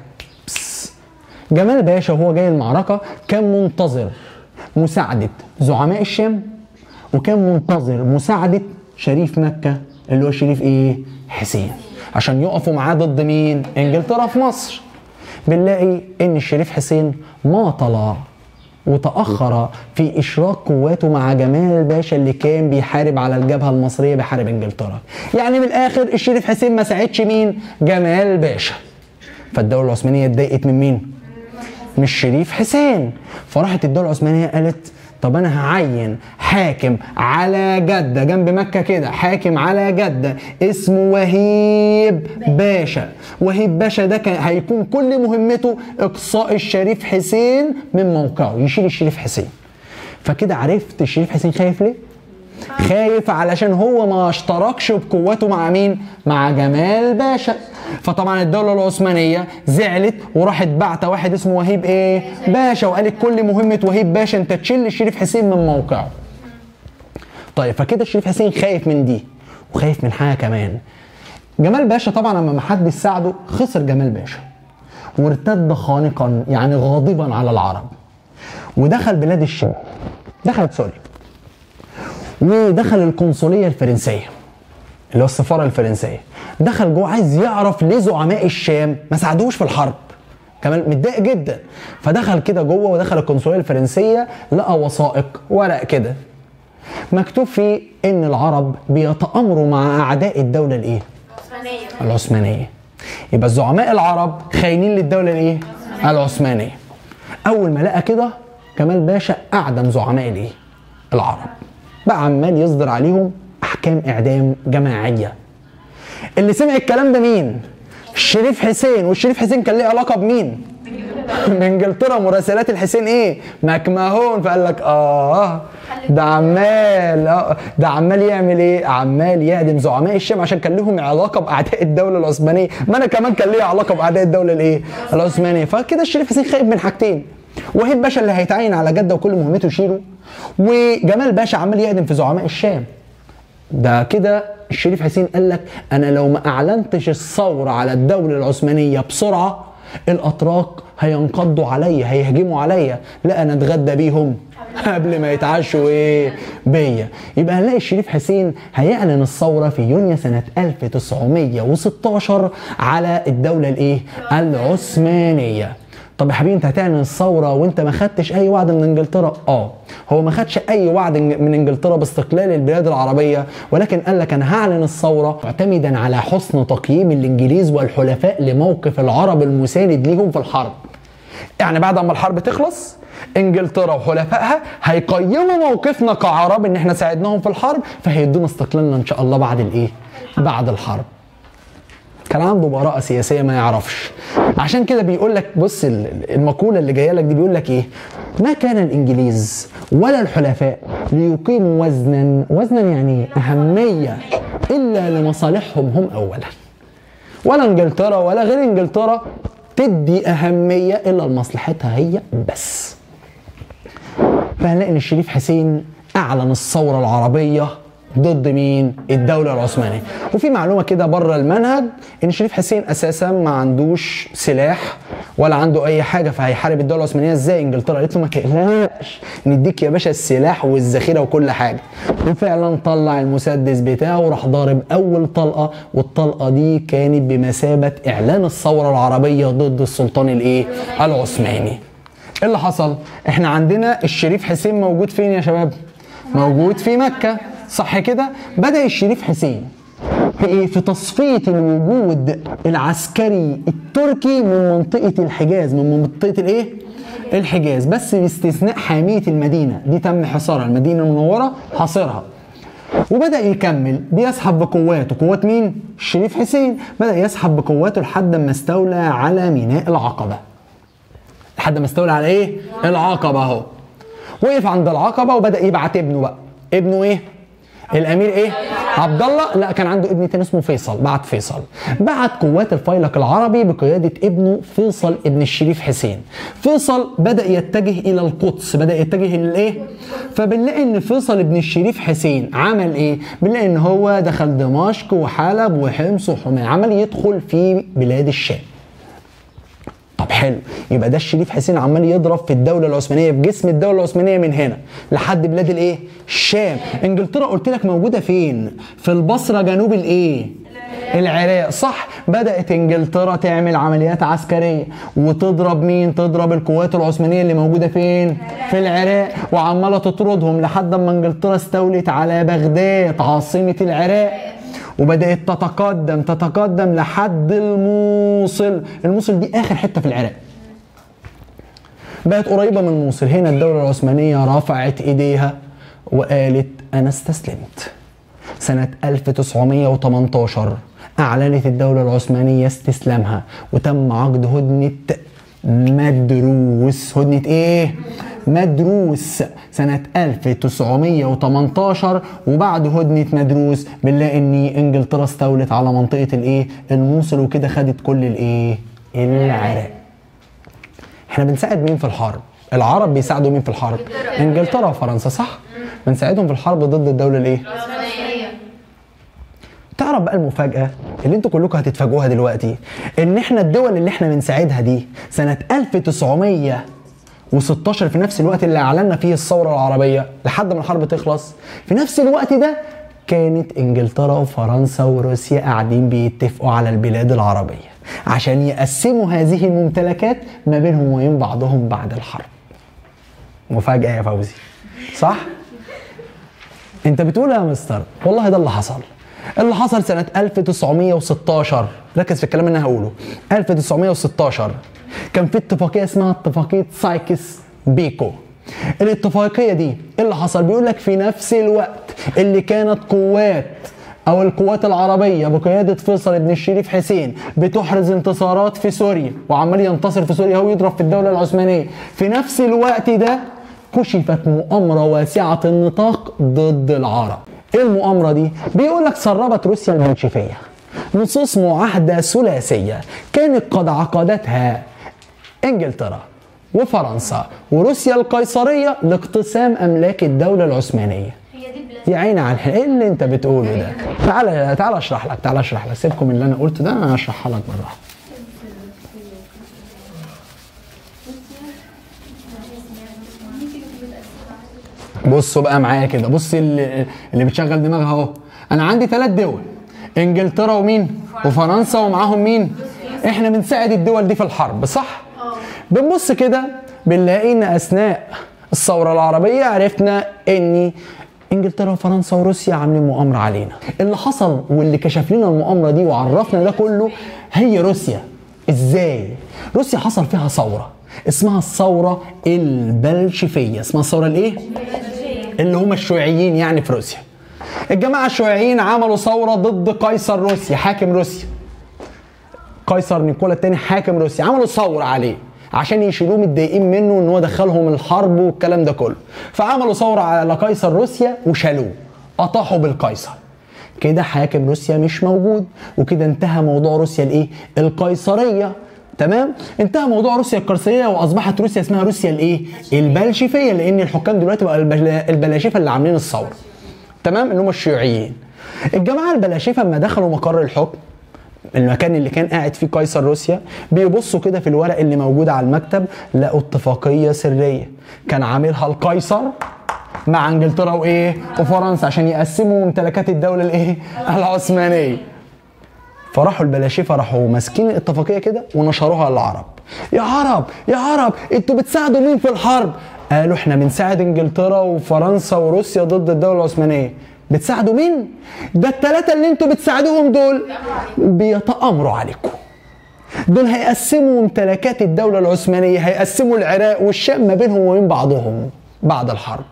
A: جمال باشا وهو جاي المعركه كان منتظر مساعده زعماء الشام، وكان منتظر مساعده شريف مكه اللي هو شريف ايه؟ حسين، عشان يقفوا معاه ضد مين؟ انجلترا في مصر. بنلاقي ان الشريف حسين ما طلع وتأخر في إشراك قواته مع جمال باشا اللي كان بيحارب على الجبهة المصرية، بيحارب انجلترا. يعني من الآخر الشريف حسين ما ساعدش مين؟ جمال باشا. فالدولة العثمانية اتضايقت من مين؟ من الشريف حسين. فراحت الدولة العثمانية قالت طب انا هعين حاكم على جدة جنب مكة كده، حاكم على جدة اسمه وهيب باشا. وهيب باشا ده كان هيكون كل مهمته اقصاء الشريف حسين من موقعه، يشيل الشريف حسين. فكده عرفت الشريف حسين خايف ليه؟ خايف علشان هو ما اشتركش بقوته مع مين؟ مع جمال باشا. فطبعا الدولة العثمانية زعلت وراحت بعت واحد اسمه وهيب ايه؟ باشا، وقالت كل مهمة وهيب باشا انت تشيل الشريف حسين من موقعه. طيب فكده الشريف حسين خايف من دي وخايف من حاجة كمان. جمال باشا طبعا لما ما حدش ساعده خسر جمال باشا وارتد خانقا، يعني غاضبا على العرب، ودخل بلاد الشام، دخلت سوريا، ودخل القنصلية الفرنسية اللي هو السفارة الفرنسية، دخل جوه عايز يعرف ليه زعماء الشام ما ساعدوش في الحرب. كمان متضايق جدا. فدخل كده جوه ودخل القنصلية الفرنسية، لقى وثائق ورق كده مكتوب فيه ان العرب بيتآمروا مع اعداء الدولة الايه؟ العثمانية. يبقى الزعماء العرب خاينين للدولة الايه؟ العثمانية. اول ما لقى كده جمال باشا اعدم زعماء الايه؟ العرب. بقى عمال يصدر عليهم احكام اعدام جماعيه. اللي سمع الكلام ده مين؟ الشريف حسين. والشريف حسين كان ليه علاقه بمين؟ بانجلترا. مراسلات الحسين ايه؟ مكمهون. فقال لك ده عمال يعمل ايه؟ عمال يعدم زعماء الشام عشان كان لهم علاقه باعداء الدوله العثمانيه، ما انا كمان كان لي علاقه باعداء الدوله الايه؟ العثمانيه. فكده الشريف حسين خايف من حاجتين، وهيب باشا اللي هيتعين على جده وكل مهمته يشيله، وجمال باشا عمال يعدم في زعماء الشام. ده كده الشريف حسين قال لك انا لو ما اعلنتش الثوره على الدوله العثمانيه بسرعه الاتراك هينقضوا عليا، هيهجموا عليا، لا انا اتغدى بيهم قبل ما يتعشوا ايه بيا. يبقى هنلاقي الشريف حسين هيعلن الثوره في يونيو سنه 1916 على الدوله الايه؟ العثمانيه. طب يا حبيبي انت هتعلن الثوره وانت ما خدتش اي وعد من انجلترا؟ هو ما خدش اي وعد من انجلترا باستقلال البلاد العربيه، ولكن قال لك انا هعلن الثوره معتمدا على حسن تقييم الانجليز والحلفاء لموقف العرب المساند ليهم في الحرب. يعني بعد ما الحرب تخلص انجلترا وحلفائها هيقيموا موقفنا كعرب ان احنا ساعدناهم في الحرب، فهيدونا استقلالنا ان شاء الله بعد الايه؟ بعد الحرب. كان عنده براءة سياسية ما يعرفش. عشان كده بيقول لك بص المقولة اللي جاية لك دي بيقول لك ايه؟ ما كان الانجليز ولا الحلفاء ليقيموا وزنا يعني أهمية إلا لمصالحهم هم أولا. ولا انجلترا ولا غير انجلترا تدي أهمية إلا لمصلحتها هي بس. فهنلاقي ان الشريف حسين أعلن الثورة العربية ضد مين؟ الدولة العثمانية. وفي معلومة كده بره المنهج ان الشريف حسين اساسا ما عندوش سلاح ولا عنده اي حاجة، فهيحارب الدولة العثمانية ازاي؟ انجلترا قالت له ما تقلقش نديك يا باشا السلاح والذخيرة وكل حاجة. وفعلا طلع المسدس بتاعه وراح ضارب اول طلقة، والطلقة دي كانت بمثابة اعلان الثورة العربية ضد السلطان الايه؟ العثماني. ايه اللي حصل؟ احنا عندنا الشريف حسين موجود فين يا شباب؟ موجود في مكة، صح كده؟ بدأ الشريف حسين في ايه؟ في تصفية الوجود العسكري التركي من منطقة الحجاز، من منطقة الايه؟ الحجاز، بس باستثناء حامية المدينة، دي تم حصارها، المدينة المنورة حاصرها. وبدأ يكمل بيسحب بقواته، قوات مين؟ الشريف حسين، بدأ يسحب بقواته لحد ما استولى على ميناء العقبة. لحد ما استولى على ايه؟ العقبة اهو. وقف عند العقبة وبدأ يبعت ابنه بقى. ابنه ايه؟ الامير ايه؟ عبد الله. لا، كان عنده ابن تاني اسمه فيصل. بعت فيصل، بعت قوات الفيلق العربي بقياده ابنه فيصل ابن الشريف حسين. فيصل بدا يتجه الى القدس، بدا يتجه للايه؟ فبنلاقي ان فيصل ابن الشريف حسين عمل ايه؟ بنلاقي ان هو دخل دمشق وحلب وحمص وحماه، عمل يدخل في بلاد الشام. طب حلو، يبقى ده الشريف حسين عمال يضرب في الدوله العثمانيه، في جسم الدوله العثمانيه من هنا لحد بلاد الايه؟ الشام. انجلترا قلت لك موجوده فين؟ في البصره جنوب الايه؟ العراق، صح؟ بدات انجلترا تعمل عمليات عسكريه وتضرب مين؟ تضرب القوات العثمانيه اللي موجوده فين؟ في العراق، وعماله تطردهم لحد ما انجلترا استولت على بغداد عاصمه العراق، وبدات تتقدم لحد الموصل. الموصل دي اخر حته في العراق، بقت قريبه من الموصل. هنا الدوله العثمانيه رفعت ايديها وقالت انا استسلمت. سنه 1918 اعلنت الدوله العثمانيه استسلامها، وتم عقد هدنه مدروس. هدنه ايه؟ مدروس سنة 1918. وبعد هدنة مدروس بنلاقي ان انجلترا استولت على منطقة الايه؟ الموصل، وكده خدت كل الايه؟ العراق. احنا بنساعد مين في الحرب؟ العرب بيساعدوا مين في الحرب؟ انجلترا وفرنسا، صح؟ بنساعدهم في الحرب ضد الدولة الايه؟ تعرف بقى المفاجأة اللي انتوا كلكم هتتفاجئوها دلوقتي، ان احنا الدول اللي احنا بنساعدها دي سنة 1916 في نفس الوقت اللي اعلنا فيه الثورة العربية لحد ما الحرب تخلص، في نفس الوقت ده كانت انجلترا وفرنسا وروسيا قاعدين بيتفقوا على البلاد العربية عشان يقسموا هذه الممتلكات ما بينهم وبين بعضهم بعد الحرب. مفاجأة يا فوزي، صح؟ انت بتقول يا مستر والله ده اللي حصل. اللي حصل سنة 1916، ركز في الكلام اللي انا هقوله. 1916 كان في اتفاقية اسمها اتفاقية سايكس بيكو. الاتفاقية دي اللي حصل بيقول لك في نفس الوقت اللي كانت القوات العربية بقيادة فيصل بن الشريف حسين بتحرز انتصارات في سوريا وعمال ينتصر في سوريا ويضرب في الدولة العثمانية، في نفس الوقت ده كشفت مؤامرة واسعة النطاق ضد العرب. ايه المؤامرة دي؟ بيقول لك سربت روسيا المنشفية نصوص معاهدة ثلاثية كانت قد عقدتها انجلترا وفرنسا وروسيا القيصرية لاقتسام املاك الدولة العثمانية. يا عيني على ايه اللي انت بتقوله ده؟ تعال اشرح لك، سيبكم من اللي انا قلته ده، انا هشرحها لك بالراحة. بصوا بقى معايا كده، بص اللي بتشغل دماغها اهو. انا عندي 3 دول، انجلترا ومين؟ وفرنسا، ومعاهم مين؟ احنا بنساعد الدول دي في الحرب، صح؟ بنبص كده بنلاقي ان اثناء الثوره العربيه عرفنا ان انجلترا وفرنسا وروسيا عاملين مؤامره علينا. اللي حصل واللي كشف لنا المؤامره دي وعرفنا ده كله هي روسيا. ازاي؟ روسيا حصل فيها ثوره اسمها الثوره البلشفيه. اسمها الثوره الايه؟ اللي هم الشيوعيين يعني في روسيا. الجماعه الشيوعيين عملوا ثوره ضد قيصر روسيا، حاكم روسيا. قيصر نيكولا الثاني حاكم روسيا، عملوا ثوره عليه عشان يشيلوه متضايقين منه ان هو دخلهم الحرب والكلام ده كله. فعملوا ثوره على قيصر روسيا وشالوه، اطاحوا بالقيصر. كده حاكم روسيا مش موجود، وكده انتهى موضوع روسيا الايه؟ القيصريه. تمام؟ انتهى موضوع روسيا القيصريه واصبحت روسيا اسمها روسيا الايه؟ البلشفيه، لان الحكام دلوقتي بقى البلاشفه اللي عاملين الثوره. تمام؟ اللي هم الشيوعيين. الجماعه البلاشفه لما دخلوا مقر الحكم، المكان اللي كان قاعد فيه قيصر روسيا، بيبصوا كده في الورق اللي موجود على المكتب، لقوا اتفاقيه سريه كان عاملها القيصر مع انجلترا وايه؟ وفرنسا عشان يقسموا ممتلكات الدوله الايه؟ العثمانيه. فراحوا البلاشفه راحوا ماسكين الاتفاقيه كده ونشروها للعرب. يا عرب يا عرب انتوا بتساعدوا مين في الحرب؟ قالوا احنا بنساعد انجلترا وفرنسا وروسيا ضد الدوله العثمانيه. بتساعدوا مين؟ ده ال3 اللي انتوا بتساعدوهم دول بيتآمروا عليكم. دول هيقسموا ممتلكات الدولة العثمانية، هيقسموا العراق والشام ما بينهم وبين بعضهم بعد الحرب.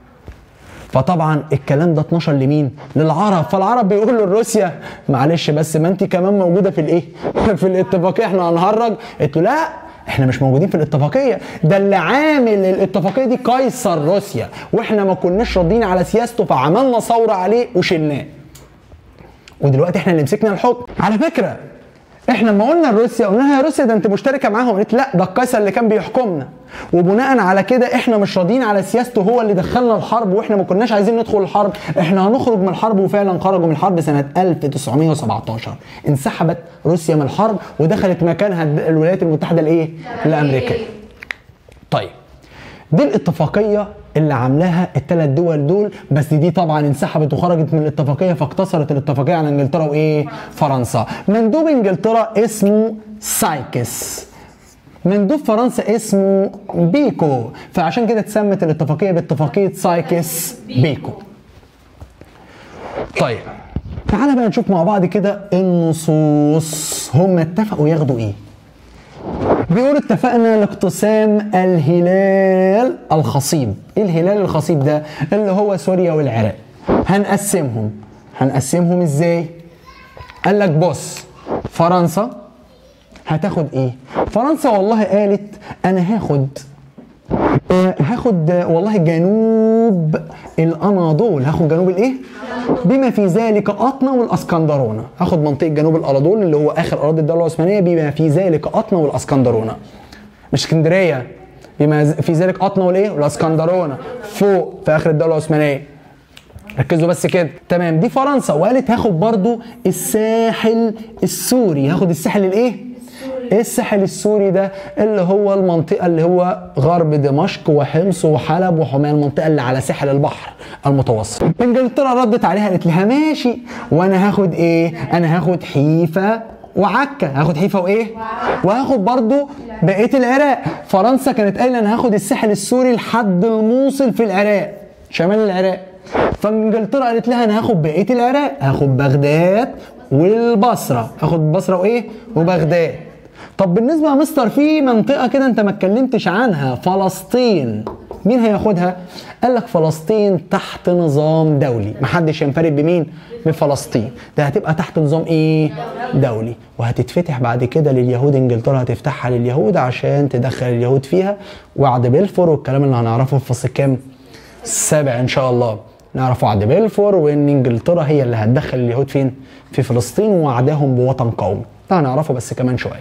A: فطبعا الكلام ده اتنشر لمين؟ للعرب. فالعرب بيقولوا لروسيا معلش بس ما انت كمان موجودة في الايه؟ في الاتفاقية، احنا هنهرج. قلت له لا، احنا مش موجودين في الاتفاقيه، ده اللي عامل الاتفاقيه دي قيصر روسيا، واحنا ما كناش راضيين على سياسته فعملنا ثوره عليه وشلناه. ودلوقتي احنا اللي مسكنا الحكم. على فكره احنا لما قلنا لروسيا قلنا لها يا روسيا ده انت مشتركه معاهم، قالت لا ده القيصر اللي كان بيحكمنا، وبناء على كده احنا مش راضيين على سياسته، هو اللي دخلنا الحرب واحنا ما كناش عايزين ندخل الحرب، احنا هنخرج من الحرب. وفعلا خرجوا من الحرب سنه 1917. انسحبت روسيا من الحرب ودخلت مكانها الولايات المتحده الايه؟ الامريكيه. طيب دي الاتفاقيه اللي عاملاها الثلاث دول دول، بس دي طبعا انسحبت وخرجت من الاتفاقيه، فاقتصرت الاتفاقيه على انجلترا وايه؟ فرنسا. مندوب انجلترا اسمه سايكس، مندوب فرنسا اسمه بيكو، فعشان كده اتسمت الاتفاقيه باتفاقيه سايكس بيكو. طيب تعالى بقى نشوف مع بعض كده النصوص، هم اتفقوا ياخدوا ايه؟ بيقول اتفقنا لاقتسام الهلال الخصيب. ايه الهلال الخصيب ده؟ اللي هو سوريا والعراق. هنقسمهم ازاي؟ قال لك بص، فرنسا هتاخد ايه؟ فرنسا والله قالت انا هاخد والله جنوب الاناضول، هاخد جنوب الايه؟ بما في ذلك قطنة والاسكندرونة، هاخد منطقة جنوب الاناضول اللي هو اخر اراضي الدولة العثمانية، بما في ذلك قطنة والاسكندرونة، مش اسكندرية، بما في ذلك قطنة والايه؟ والاسكندرونة فوق في اخر الدولة العثمانية. ركزوا بس كده، تمام. دي فرنسا. وقالت هاخد برضو الساحل السوري، هاخد الساحل الايه؟ ايه الساحل السوري ده؟ اللي هو المنطقة اللي هو غرب دمشق وحمص وحلب وحماة، المنطقة اللي على ساحل البحر المتوسط. انجلترا ردت عليها قالت لها ماشي، وانا هاخد ايه؟ انا هاخد حيفا وعكا، هاخد حيفا وايه؟ وهاخد برضو بقية العراق. فرنسا كانت قايلة انا هاخد الساحل السوري لحد الموصل في العراق، شمال العراق. فانجلترا قالت لها انا هاخد بقية العراق، هاخد بغداد والبصرة، هاخد البصرة وايه؟ وبغداد. طب بالنسبة يا مستر في منطقة كده انت ما اتكلمتش عنها، فلسطين، مين هياخدها؟ قال لك فلسطين تحت نظام دولي، محدش ينفرد بمين؟ بفلسطين، ده هتبقى تحت نظام ايه؟ دولي، وهتتفتح بعد كده لليهود. انجلترا هتفتحها لليهود عشان تدخل اليهود فيها، وعد بلفور والكلام اللي هنعرفه في فصل كام؟ السابع ان شاء الله، نعرف وعد بلفور، وان انجلترا هي اللي هتدخل اليهود فين؟ في فلسطين، ووعدهم بوطن قومي، ده هنعرفه بس كمان شوية.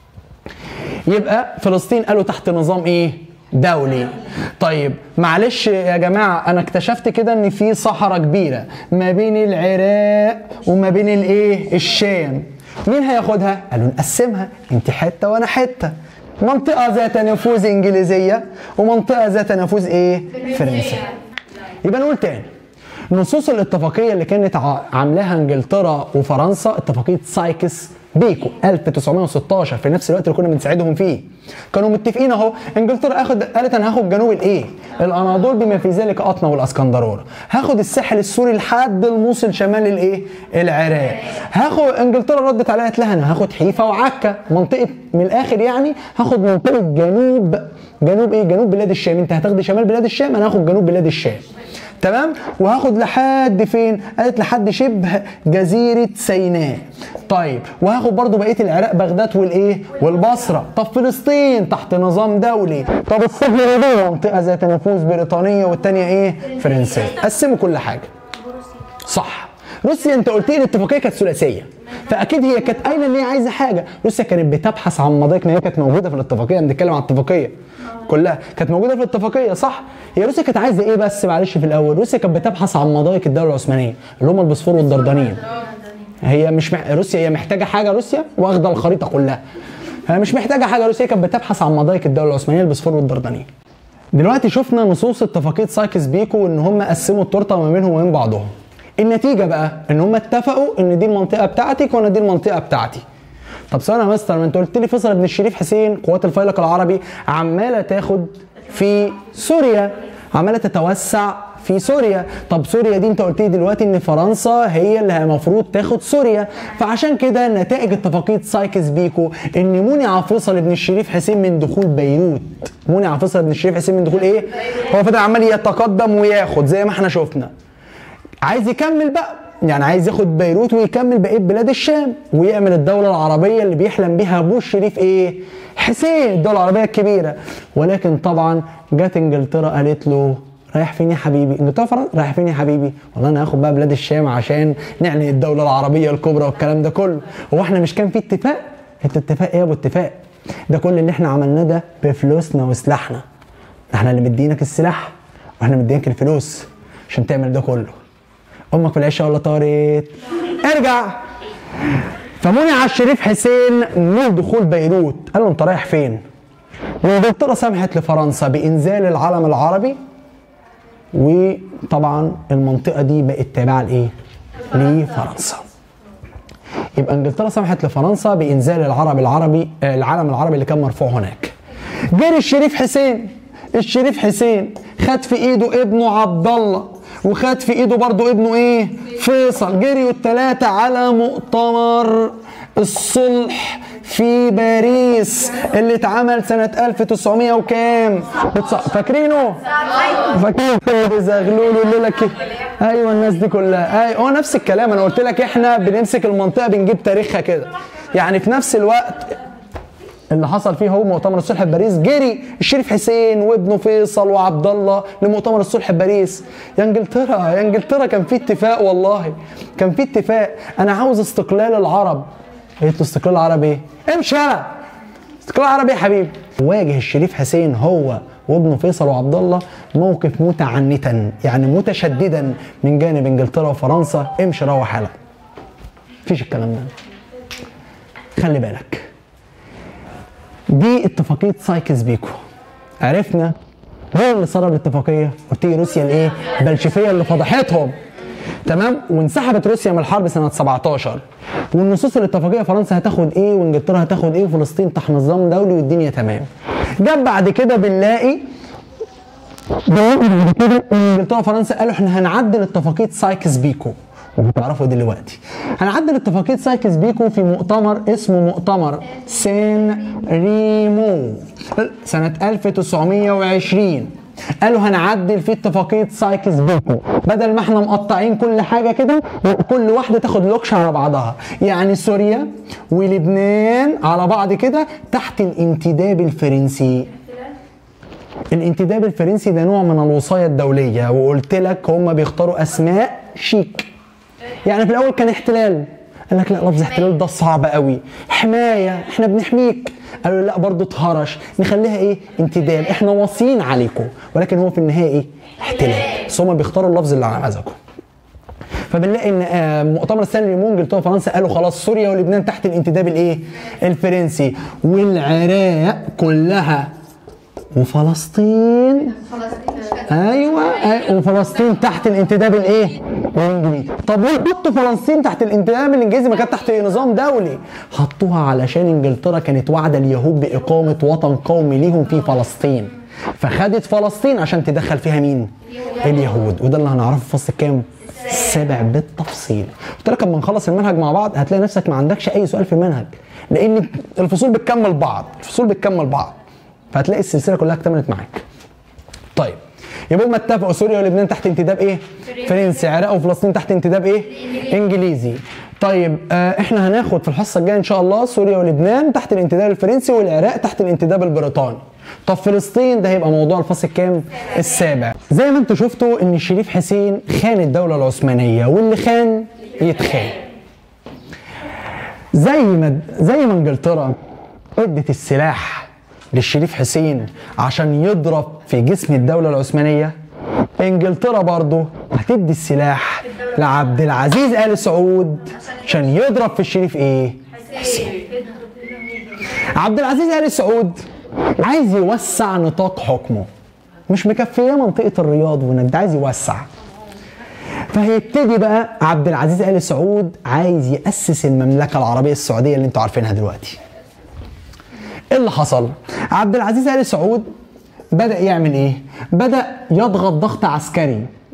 A: يبقى فلسطين قالوا تحت نظام ايه؟ دولي. طيب معلش يا جماعه، انا اكتشفت كده ان في صحراء كبيره ما بين العراق وما بين الايه؟ الشام، مين هياخدها؟ قالوا نقسمها، انت حته وانا حته، منطقه ذات نفوذ انجليزيه ومنطقه ذات نفوذ ايه؟ فرنسيه. يبقى نقول تاني، نصوص الاتفاقيه اللي كانت عاملاها انجلترا وفرنسا، اتفاقيه سايكس بيكو 1916، في نفس الوقت اللي كنا بنساعدهم فيه، كانوا متفقين اهو. انجلترا قالت انا هاخد جنوب الايه؟ الاناضول بما في ذلك قطنة والاسكندرونة، هاخد الساحل السوري لحد الموصل شمال الايه؟ العراق. هاخد انجلترا ردت عليها قالت لها انا هاخد حيفا وعكا، منطقة من الاخر يعني، هاخد منطقة جنوب ايه؟ جنوب بلاد الشام، انت هتاخد شمال بلاد الشام، انا هاخد جنوب بلاد الشام، تمام. وهاخد لحد فين؟ قالت لحد شبه جزيرة سيناء. طيب وهاخد برضو بقية العراق، بغداد والايه؟ والبصرة. طب فلسطين تحت نظام دولي. طب الصهيونية دي منطقة ذات نفوذ بريطانية والتانية ايه؟ فرنسية. قسموا كل حاجة. صح. روسيا انت قلت لي الاتفاقية كانت ثلاثية، فاكيد هي كانت قايله ان هي عايزه حاجه. روسيا كانت بتبحث عن مضايق، ما هي كانت موجوده في الاتفاقيه، بنتكلم عن الاتفاقيه كلها كانت موجوده في الاتفاقيه، صح؟ هي روسيا كانت عايزه ايه بس؟ معلش في الاول، روسيا كانت بتبحث عن مضايق الدوله العثمانيه اللي هم البوسفور والدردنيل. هي مش روسيا هي محتاجه حاجه، روسيا واخده الخريطه كلها، هي مش محتاجه حاجه. روسيا كانت بتبحث عن مضايق الدوله العثمانيه البوسفور والدردنيل. دلوقتي شفنا نصوص اتفاقيه سايكس بيكو ان هم قسموا التورته ما بينهم وبين بعضهم. النتيجه بقى ان هم اتفقوا ان دي المنطقه بتاعتك وانا دي المنطقه بتاعتي. طب ثواني يا مستر، ما انت قلت لي فيصل بن الشريف حسين قوات الفيلق العربي عماله تاخد في سوريا، عماله تتوسع في سوريا. طب سوريا دي انت قلت لي دلوقتي ان فرنسا هي اللي المفروض تاخد سوريا، فعشان كده نتائج اتفاقيه سايكس بيكو ان منع فيصل بن الشريف حسين من دخول بيروت. منع فيصل بن الشريف حسين من دخول ايه؟ هو فضل عمال يتقدم وياخد زي ما احنا شفنا، عايز يكمل بقى يعني عايز ياخد بيروت ويكمل بقيه بلاد الشام ويعمل الدوله العربيه اللي بيحلم بيها ابوه الشريف ايه؟ حسين، الدوله العربيه الكبيره. ولكن طبعا جت انجلترا قالت له رايح فين يا حبيبي؟ انجلترا فرنسا رايح فين يا حبيبي؟ والله انا هاخد بقى بلاد الشام عشان نعلن الدوله العربيه الكبرى والكلام ده كله. هو احنا مش كان في اتفاق؟ انت اتفاق ايه يا ابو اتفاق؟ ده كل اللي احنا عملناه ده بفلوسنا وسلاحنا. احنا اللي مدينك السلاح واحنا مدينك الفلوس عشان تعمل ده كله. امك في العشه ولا طارت؟ ارجع. فمنع الشريف حسين من دخول بيروت، قال له انت رايح فين؟ وانجلترا سمحت لفرنسا بانزال العلم العربي، وطبعا المنطقه دي بقت تابعه لايه؟ لفرنسا. يبقى انجلترا سمحت لفرنسا بانزال العلم العربي اللي كان مرفوع هناك. جري الشريف حسين خد في ايده ابنه عبد الله وخد في ايده برضه ابنه ايه؟ فيصل. جريوا الثلاثه على مؤتمر الصلح في باريس اللي اتعمل سنة 1900 وكام؟ فاكرينه؟ فاكرين زغلول الليلة كده؟ ايوه الناس دي كلها، ايوه هو نفس الكلام. انا قلت لك احنا بنمسك المنطقة بنجيب تاريخها كده. يعني في نفس الوقت اللي حصل فيه هو مؤتمر الصلح في باريس، جري الشريف حسين وابنه فيصل وعبد الله لمؤتمر الصلح في باريس. يا انجلترا كان في اتفاق، والله كان في اتفاق. انا عاوز استقلال العرب. قلت له استقلال العرب ايه؟ امشي يلا. استقلال العرب ايه يا حبيبي؟ واجه الشريف حسين هو وابنه فيصل وعبد الله موقف متعنتا، يعني متشددا من جانب انجلترا وفرنسا. امشي روح يلا. مفيش الكلام ده. خلي بالك، دي اتفاقية سايكس بيكو. عرفنا مين اللي صدر الاتفاقية؟ قلت لي روسيا الايه؟ البلشفية اللي فضحتهم. تمام؟ وانسحبت روسيا من الحرب سنة 17. والنصوص الاتفاقية فرنسا هتاخد ايه وانجلترا هتاخد ايه وفلسطين تحت نظام دولي والدنيا تمام. جاب بعد كده بنلاقي انجلترا وفرنسا قالوا احنا هنعدل اتفاقية سايكس بيكو. وبتعرفوا دلوقتي هنعدل اتفاقية سايكس بيكو في مؤتمر اسمه مؤتمر سان ريمو سنة 1920. قالوا هنعدل في اتفاقية سايكس بيكو، بدل ما احنا مقطعين كل حاجة كده وكل واحدة تاخد لوكشة على بعضها، يعني سوريا ولبنان على بعض كده تحت الانتداب الفرنسي. الانتداب الفرنسي ده نوع من الوصاية الدولية، وقلت لك هم بيختاروا اسماء شيك. يعني في الاول كان احتلال، قال لك لا لفظ احتلال ده صعب قوي. حمايه، احنا بنحميك. قالوا لا برضه اتهرش، نخليها ايه؟ انتداب، احنا واصيين عليكم. ولكن هو في النهايه ايه؟ احتلال. بس هم بيختاروا اللفظ اللي على مزاجهم. فبنلاقي ان مؤتمر سان ريمو انجلترا وفرنسا قالوا خلاص سوريا ولبنان تحت الانتداب الايه؟ الفرنسي، والعراق كلها وفلسطين ايوه وفلسطين تحت الانتداب الايه؟ الانجليزي. طب ليه حطوا فلسطين تحت الانتداب الانجليزي ما كانت تحت نظام دولي؟ حطوها علشان انجلترا كانت واعده اليهود باقامه وطن قومي ليهم في فلسطين، فخدت فلسطين عشان تدخل فيها مين؟ اليهود. وده اللي هنعرفه في فصل كام؟ 7 بالتفصيل. قلت لك اما نخلص المنهج مع بعض هتلاقي نفسك ما عندكش اي سؤال في المنهج، لان الفصول بتكمل بعض، فهتلاقي السلسله كلها اكتملت معاك. طيب يبقى هم اتفقوا سوريا ولبنان تحت انتداب ايه؟ فرنسي، عراق وفلسطين تحت انتداب ايه؟ انجليزي. طيب احنا هناخد في الحصه الجايه ان شاء الله سوريا ولبنان تحت الانتداب الفرنسي والعراق تحت الانتداب البريطاني. طب فلسطين ده هيبقى موضوع الفصل الكام؟ السابع. زي ما انتم شفتوا ان الشريف حسين خان الدوله العثمانيه، واللي خان يتخان. زي ما انجلترا ادت السلاح للشريف حسين عشان يضرب في جسم الدولة العثمانية، انجلترا برضو هتدي السلاح لعبد العزيز آل سعود عشان يضرب في الشريف ايه؟ حسين. عبد العزيز آل سعود عايز يوسع نطاق حكمه، مش مكفيه منطقة الرياض ونجد، عايز يوسع. فهيبتدي بقى عبد العزيز آل سعود عايز يأسس المملكة العربية السعودية اللي انتوا عارفينها دلوقتي. ايه اللي حصل؟ عبد العزيز آل سعود بدأ يعمل ايه؟ بدأ يضغط ضغط عسكري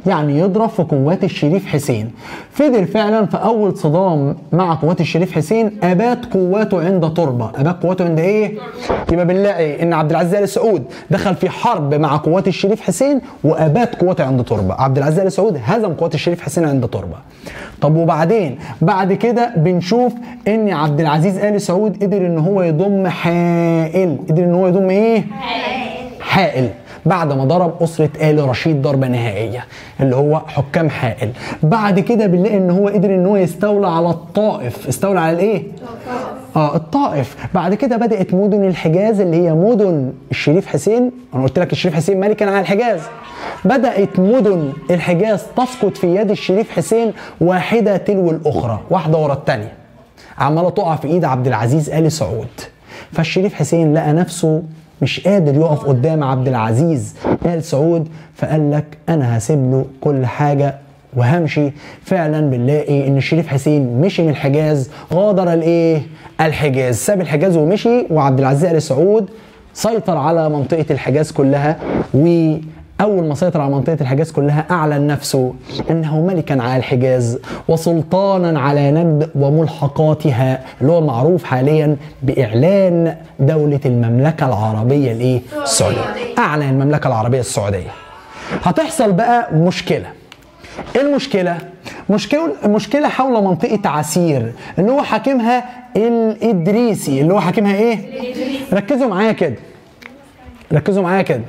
A: يعني يضرب في قوات الشريف حسين. فضل فعلا في اول صدام مع قوات الشريف حسين ابات قواته عند تربه. ابات قواته عند ايه؟ يبقى بنلاقي ان عبد العزيز ال سعود دخل في حرب مع قوات الشريف حسين وابات قواته عند تربه. عبد العزيز ال سعود هزم قوات الشريف حسين عند تربه. طب وبعدين بعد كده بنشوف ان عبد العزيز ال سعود قدر ان هو يضم حائل. قدر ان هو يضم ايه؟ حائل بعد ما ضرب أسرة آل رشيد ضربة نهائية اللي هو حكام حائل. بعد كده بنلاقي ان هو قدر ان هو يستولى على الطائف. استولى على الايه؟ الطائف. بعد كده بدأت مدن الحجاز اللي هي مدن الشريف حسين. انا قلت لك الشريف حسين ملكا على الحجاز. بدأت مدن الحجاز تسقط في يد الشريف حسين واحدة تلو الأخرى، واحدة ورا الثانية، عمالة تقع في إيد عبد العزيز آل سعود. فالشريف حسين لقى نفسه مش قادر يقف قدام عبد العزيز آل سعود، فقال لك انا هسيب له كل حاجه وهمشي. فعلا بنلاقي ان الشريف حسين مشي من الحجاز، غادر الايه؟ الحجاز، ساب الحجاز ومشي، وعبد العزيز آل سعود سيطر على منطقه الحجاز كلها. واول ما سيطر على منطقه الحجاز كلها اعلن نفسه انه ملكا على الحجاز وسلطانا على نجد وملحقاتها، اللي هو معروف حاليا باعلان دوله المملكه العربيه الايه؟ السعوديه. اعلن المملكه العربيه السعوديه. هتحصل بقى مشكله. ايه المشكله؟ مشكله حول منطقه عسير اللي هو حاكمها الادريسي. اللي هو حاكمها ايه؟ ركزوا معايا كده، ركزوا معايا كده.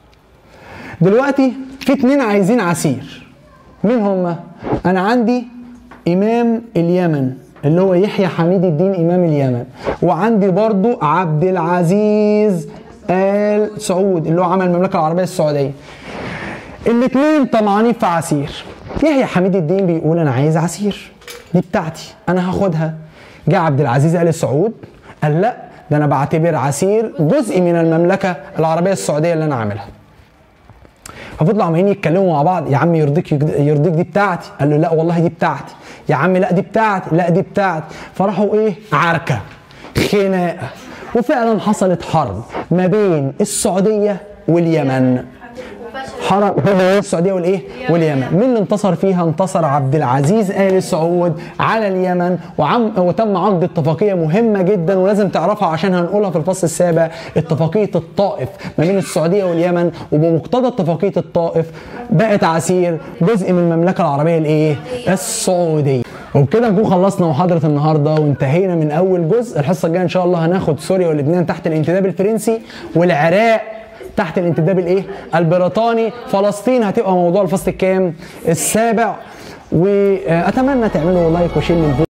A: دلوقتي في اتنين عايزين عسير. مين هما؟ انا عندي امام اليمن اللي هو يحيى حميد الدين امام اليمن، وعندي برضو عبد العزيز آل سعود اللي هو عمل المملكه العربيه السعوديه. الاتنين طمعانين في عسير. يحيى حميد الدين بيقول انا عايز عسير، دي بتاعتي انا هاخدها. جاء عبد العزيز آل سعود قال لا، ده انا بعتبر عسير جزء من المملكه العربيه السعوديه اللي انا عاملها. ففضلوا عمالين يتكلموا مع بعض، يا عم يرضيك دي بتاعتي. قال له لا والله دي بتاعتي. يا عم لا دي بتاعتي، لا دي بتاعتي. فراحوا ايه؟ عركه، خناقه. وفعلا حصلت حرب ما بين السعوديه واليمن. حرب بين السعوديه والايه؟ واليمن. مين اللي انتصر فيها؟ انتصر عبد العزيز آل سعود على اليمن، وتم عقد اتفاقيه مهمه جدا ولازم تعرفها عشان هنقولها في الفصل السابع، اتفاقيه الطائف ما بين السعوديه واليمن. وبمقتضى اتفاقيه الطائف بقت عسير جزء من المملكه العربيه الايه؟ السعوديه. وبكده نكون خلصنا محاضره النهارده وانتهينا من اول جزء. الحصه الجايه ان شاء الله هناخد سوريا ولبنان تحت الانتداب الفرنسي، والعراق تحت الانتداب الايه؟ البريطاني. فلسطين هتبقى موضوع الفصل الكام؟ السابع. واتمنى تعملوا لايك وشير للفيديو.